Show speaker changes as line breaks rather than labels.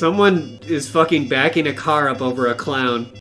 Someone is fucking backing a car up over a clown.